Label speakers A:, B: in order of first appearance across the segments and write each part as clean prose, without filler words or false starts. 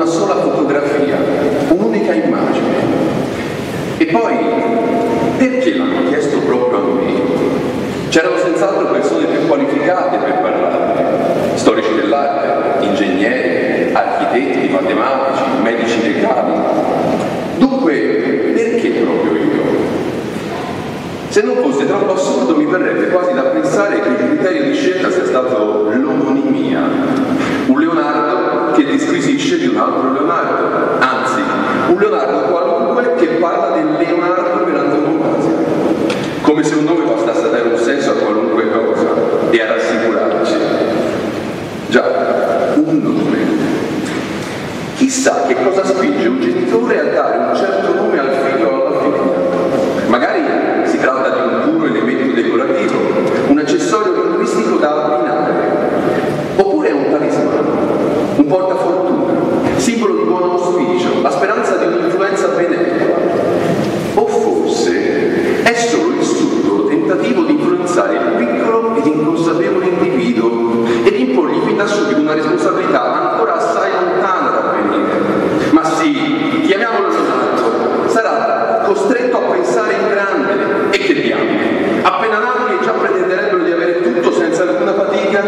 A: una sola fotografia, un'unica immagine. E poi, perché l'hanno chiesto proprio a me? C'erano senz'altro persone più qualificate per parlarne, storici dell'arte, ingegneri, architetti, matematici, medici legali. Dunque, perché proprio io? Se non fosse troppo assurdo, mi verrebbe quasi da pensare che il criterio di scelta sia stato l'omonimia. Un Leonardo che disquisisce di un altro Leonardo, anzi, un Leonardo qualunque che parla del Leonardo per antonomasia. Come se un nome bastasse a dare un senso a qualunque cosa e a rassicurarci. Già, un nome. Chissà che cosa spinge un genitore a dare un certo nome al figlio o alla figlia. Magari si tratta di un puro elemento decorativo, un accessorio linguistico da abbinare, oppure è un talismano, un portafortuna, simbolo di buon auspicio, la speranza di un'influenza benevola. O forse è solo il subdolo tentativo di influenzare il piccolo ed inconsapevole individuo e di imporgli fin da subito una responsabilità ancora assai lontana da venire. Ma sì, chiamiamolo Leonardo, sarà costretto a pensare in grande. E che diamine, appena nati e già pretenderebbero di avere tutto senza alcuna fatica?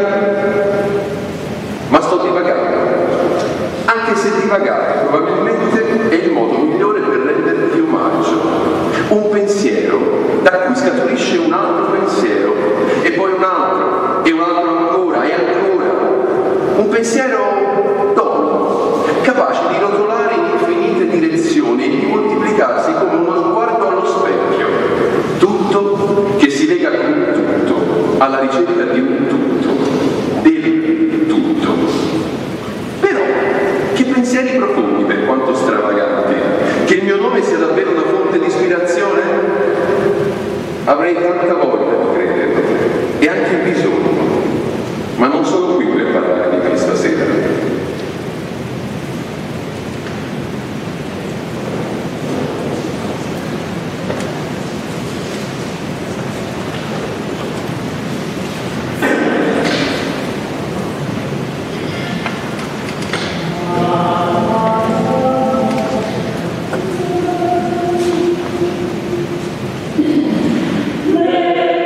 A: Ma sto divagando, anche se divagare probabilmente è il modo migliore per renderti omaggio. Un pensiero da cui scaturisce un altro pensiero, e poi un altro, e un altro ancora, e ancora. Un pensiero dono, capace di rotolare in infinite direzioni e di moltiplicarsi come uno sguardo allo specchio. Tutto che si lega con tutto, alla ricerca di un tutto, del tutto. Però, che pensieri profondi per quanto stravaganti. Che il mio nome sia davvero una fonte di ispirazione? Avrei tanta voglia di crederlo, e anche bisogno, ma non sono qui per parlare di me stasera.
B: Yeah.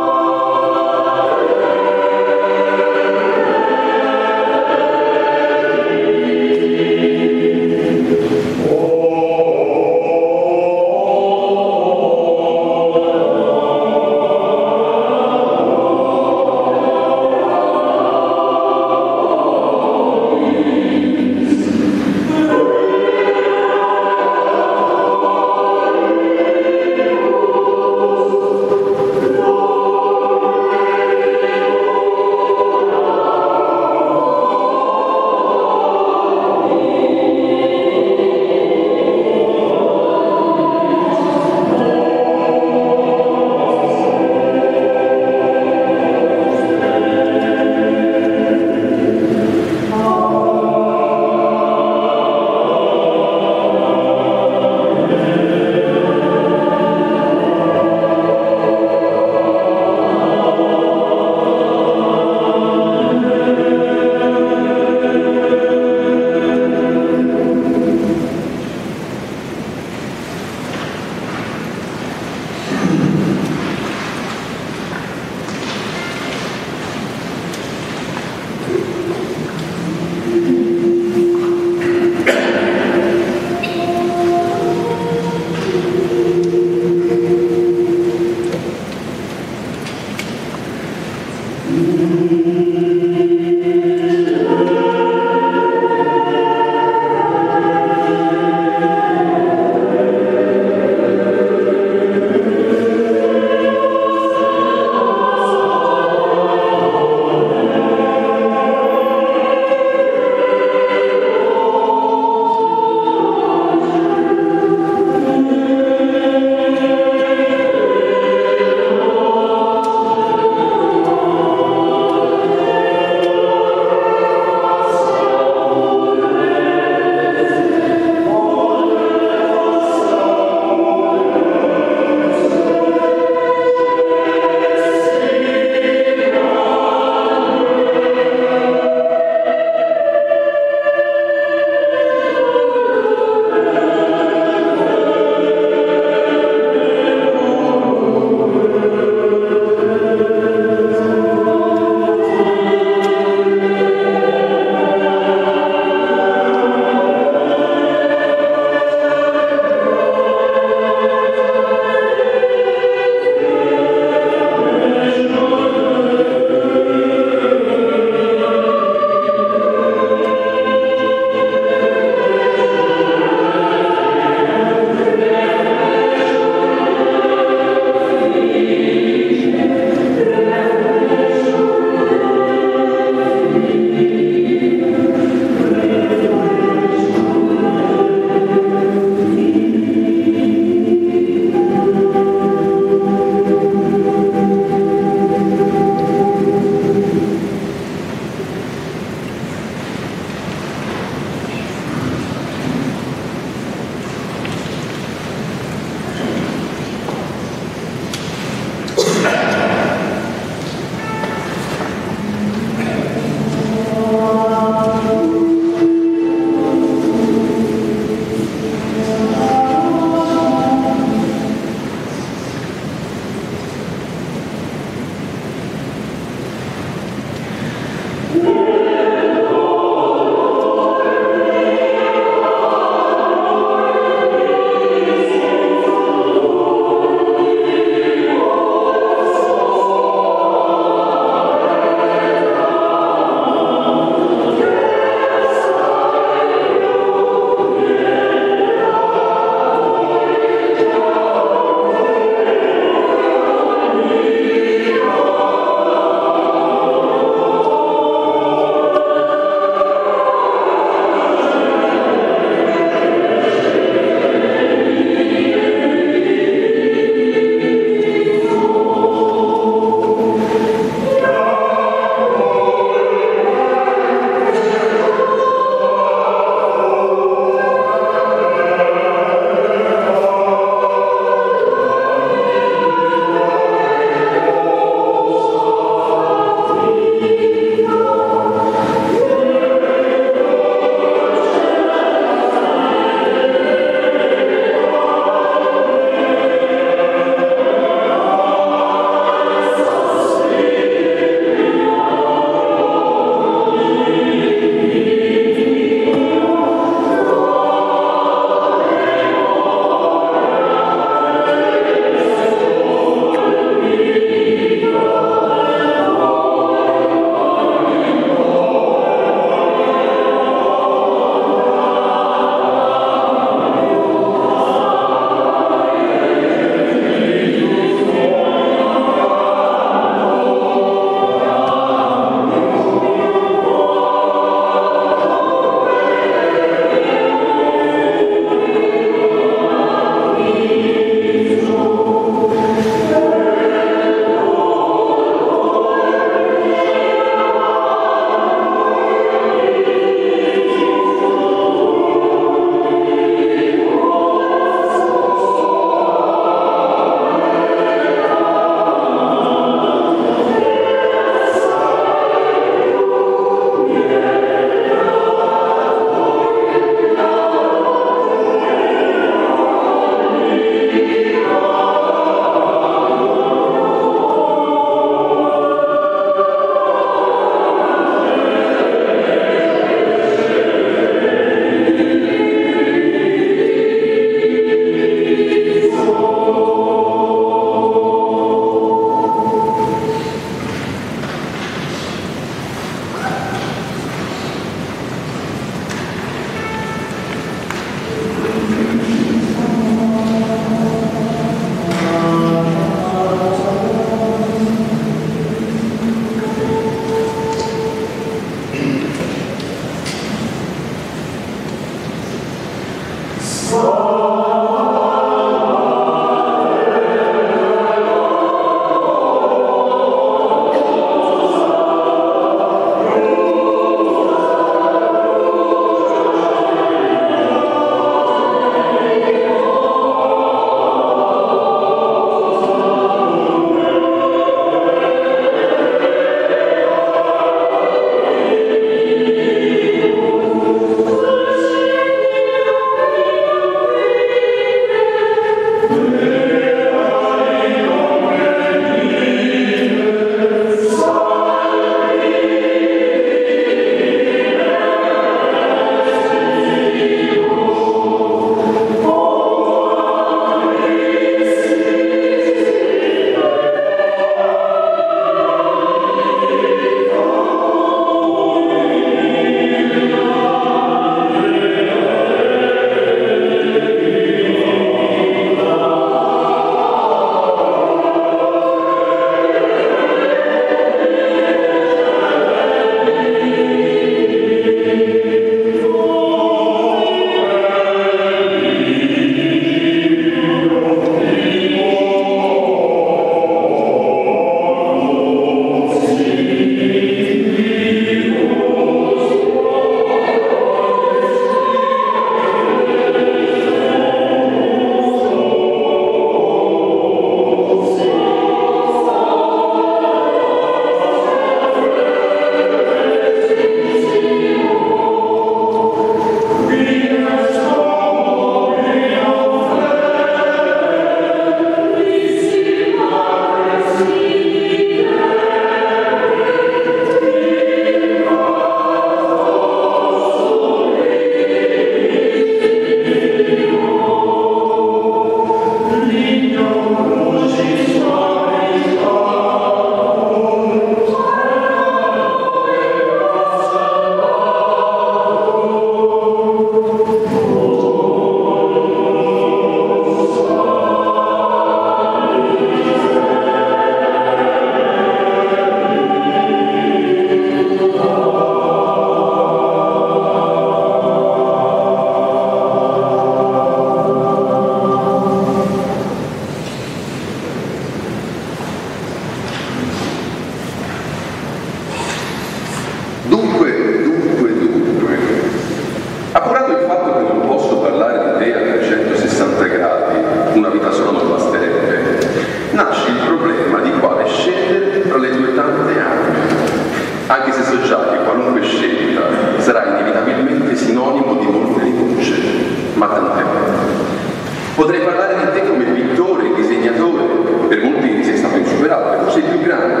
A: Potrei parlare di te come pittore, disegnatore, per molti sei stato insuperabile, forse il più grande,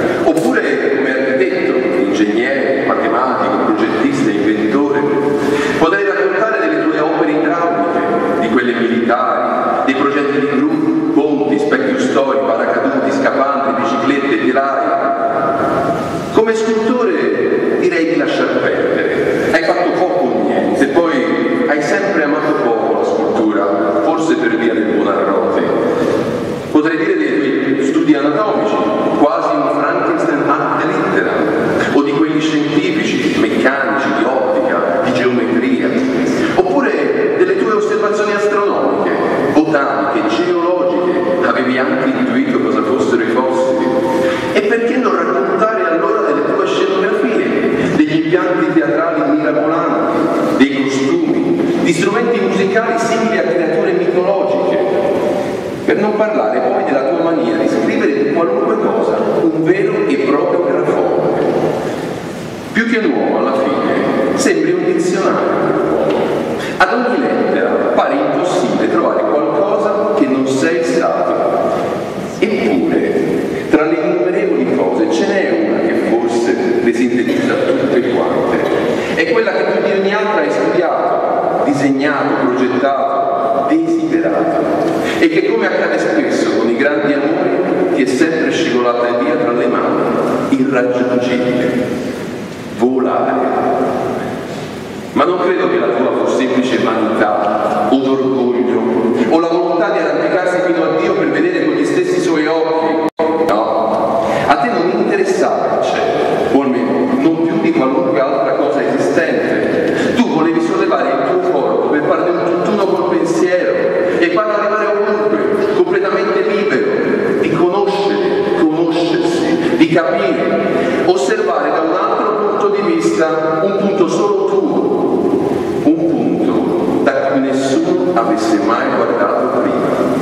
A: oppure come architetto, ingegnere, matematico, progettista, inventore. Potrei raccontare delle tue opere idrauliche, di quelle militari, dei progetti di gru, ponti, specchi storici, paracaduti, scapanti, biciclette, telai. Come scultore direi di lasciar perdere. Hai fatto poco o niente, poi hai sempre amato poco la scultura, forse per via del Buonarroti. Potrei dire dei tuoi studi anatomici, quasi un Frankenstein ad litteram, o di quelli scientifici, meccanici, di ottica, di geometria, oppure delle tue osservazioni astronomiche, botaniche, geologiche. Avevi anche intuito cosa fossero i fossili. E perché non raccontare allora delle tue scenografie, degli impianti teatrali mirabolanti, dei costumi, di strumenti musicali simili a creature mitologiche, per non parlare poi della tua mania di scrivere qualunque cosa, un vero e proprio graffone. Più che un uomo, alla fine, sembri un dizionario. Ad ogni lettera pare impossibile trovare qualcosa che non sei stato. Eppure, tra le innumerevoli cose ce n'è una che forse le sintetizza tutte quante. È quella che più di ogni altra hai studiato, disegnato, progettato, desiderato, e che, come accade spesso con i grandi amori, ti è sempre scivolata via tra le mani, irraggiungibile. Volare. Ma non credo che la tua fosse semplice vanità o d'orgoglio o la volontà di arrampicarsi fino a Dio per vedere con gli stessi suoi occhi. No, a te non interessava il cielo, o almeno non più di qualunque altra cosa esistente. Tu volevi sollevare il tuo corpo per fare un tutt'uno col pensiero e farlo arrivare ovunque, completamente libero, di conoscere, conoscersi, di capire, osservare da un altro punto di vista, un punto solo tuo, un punto da cui nessuno avesse mai guardato prima.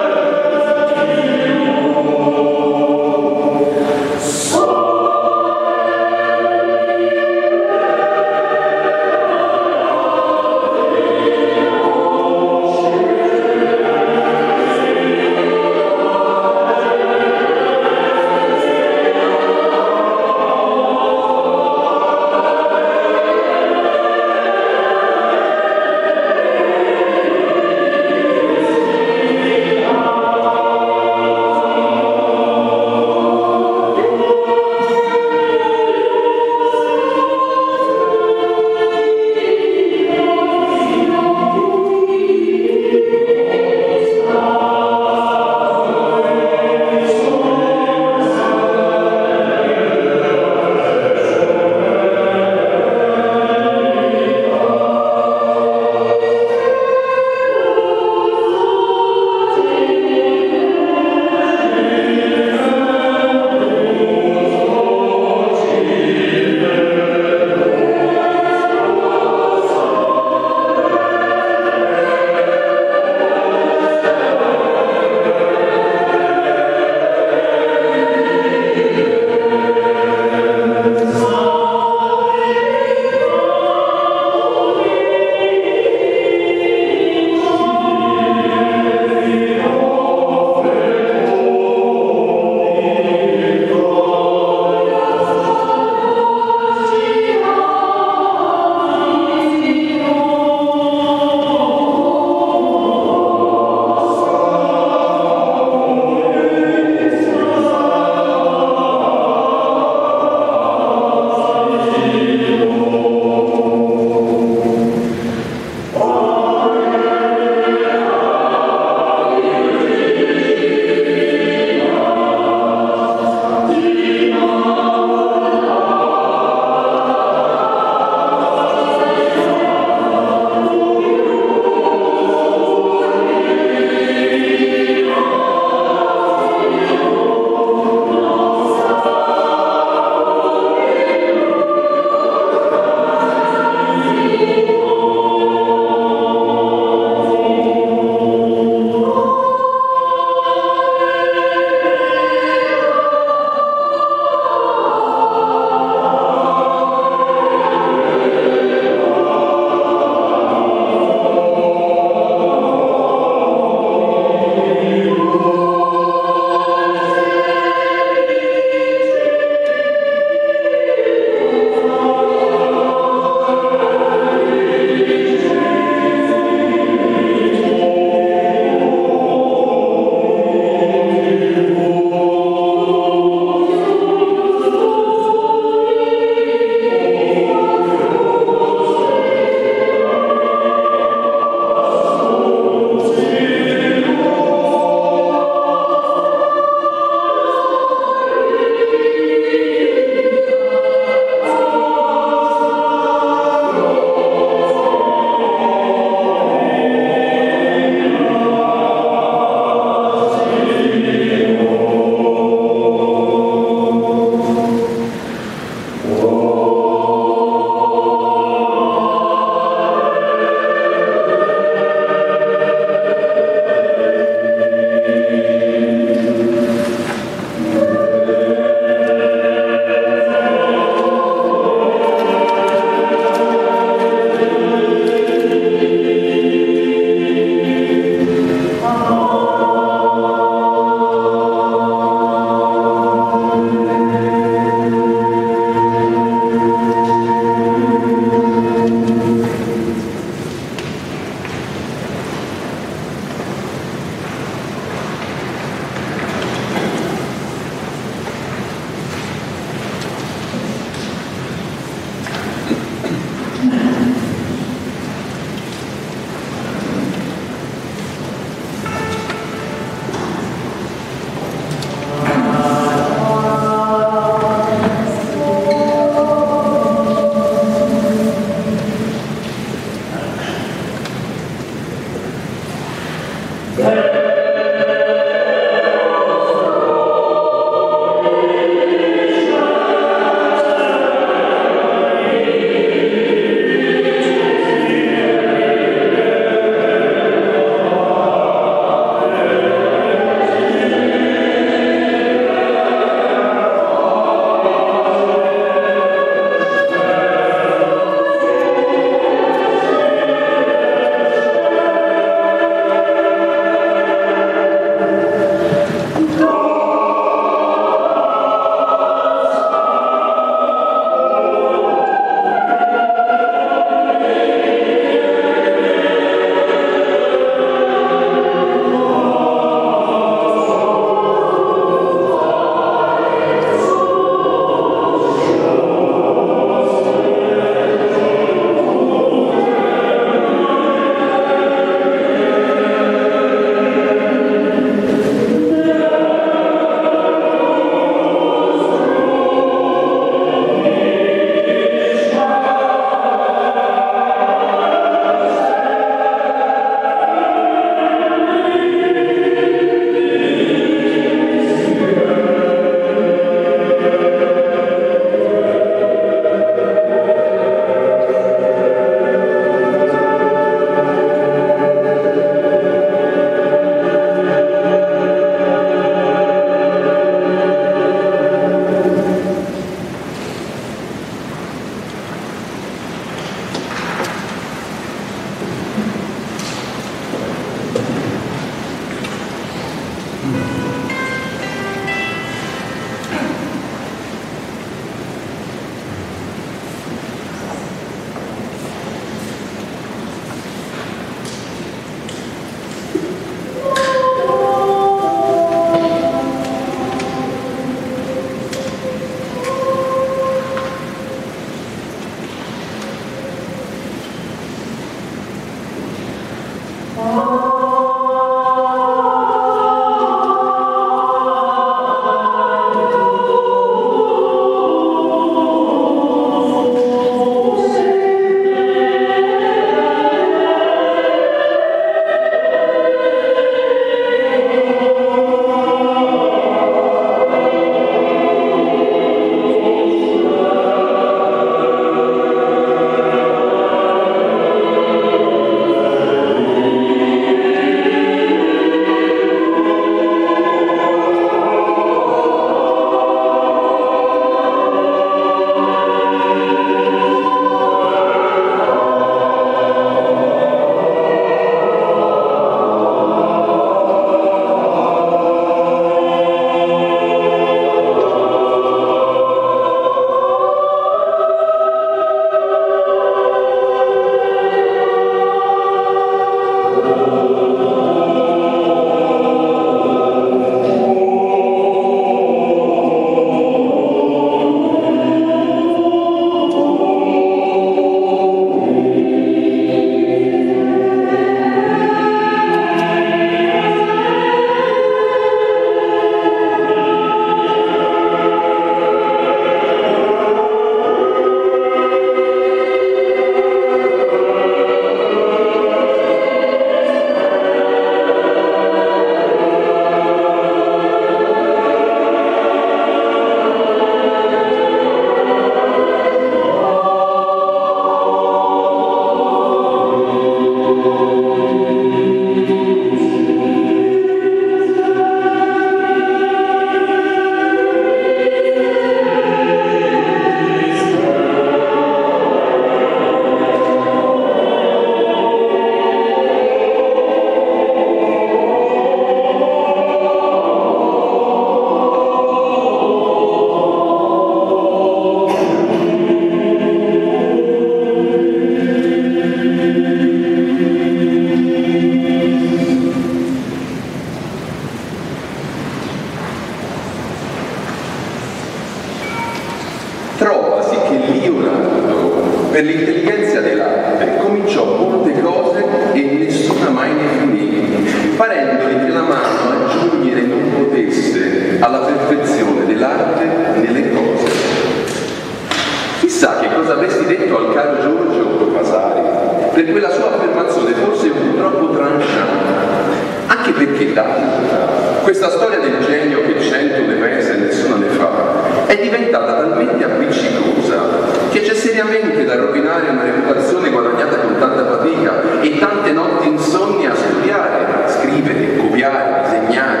A: Trovasi che Leonardo, per l'intelligenza dell'arte, cominciò molte cose e nessuna mai ne finì, parendogli che la mano aggiungere non potesse alla perfezione dell'arte nelle cose. Chissà che cosa avresti detto al caro Giorgio Vasari per quella sua affermazione, forse un po' troppo tranchante. Anche perché, questa storia del genio che 100 ne pensa e nessuna ne fa è diventata talmente appiccicosa che c'è seriamente da rovinare una reputazione guadagnata con tanta fatica e tante notti insonni a studiare, scrivere, copiare, disegnare.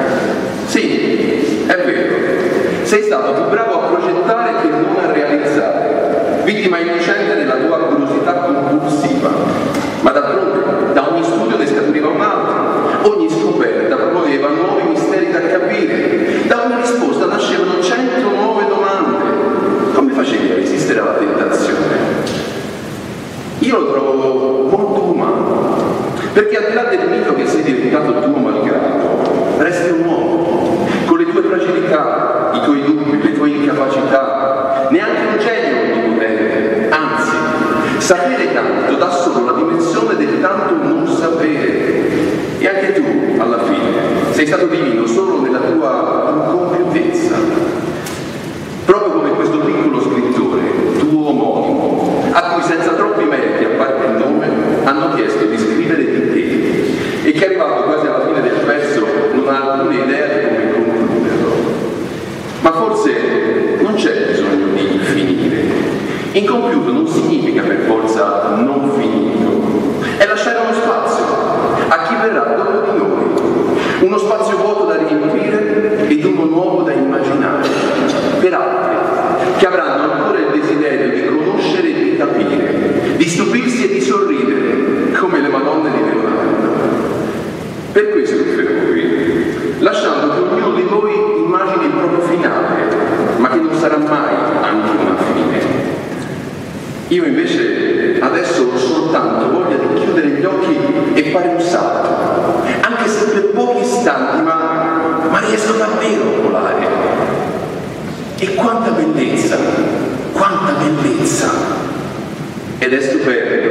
A: Sì, è vero, sei stato più bravo a progettare che non a realizzare, vittima innocente della tua curiosità compulsiva, ma d'altronde da ogni studio ne scaturiva un altro, ogni scoperta proponeva nuovi misteri da capire, da ogni risposta nascevano 100 nuove domande. Come facevi a resistere alla tentazione? Io lo trovo molto umano, perché al di là del mito che sei diventato tuo malgrado, resti un uomo, con le tue fragilità, i tuoi dubbi, le tue incapacità, neanche un genio onnipotente, anzi, sapere tanto dà solo la dimensione del tanto non sapere. E anche tu, alla fine, sei stato divino solo nella tua incompiutezza. Proprio come questo piccolo scrittore, tuo omonimo, a cui senza troppi meriti, a parte il nome, hanno chiesto di scrivere di te, e che arrivato quasi alla fine del pezzo non ha alcuna idea di come concluderlo. Ma forse non c'è bisogno di finire. Incompiuto non significa per forza non finito, è lasciare uno spazio a chi verrà dopo di noi, uno spazio vuoto da riempire ed uno nuovo da immaginare, per altri che avranno ancora il desiderio di conoscere e di capire, di stupirsi e di sorridere, come le Madonne di Leonardo. Per questo mi fermo qui, lasciando che ognuno di voi immagini il proprio finale, ma che non sarà mai anche una fine. Io invece adesso ho soltanto voglia di chiudere gli occhi e fare un salto, anche se per pochi istanti, ma riesco davvero a volare. E quanta bellezza, quanta bellezza! Ed è stupendo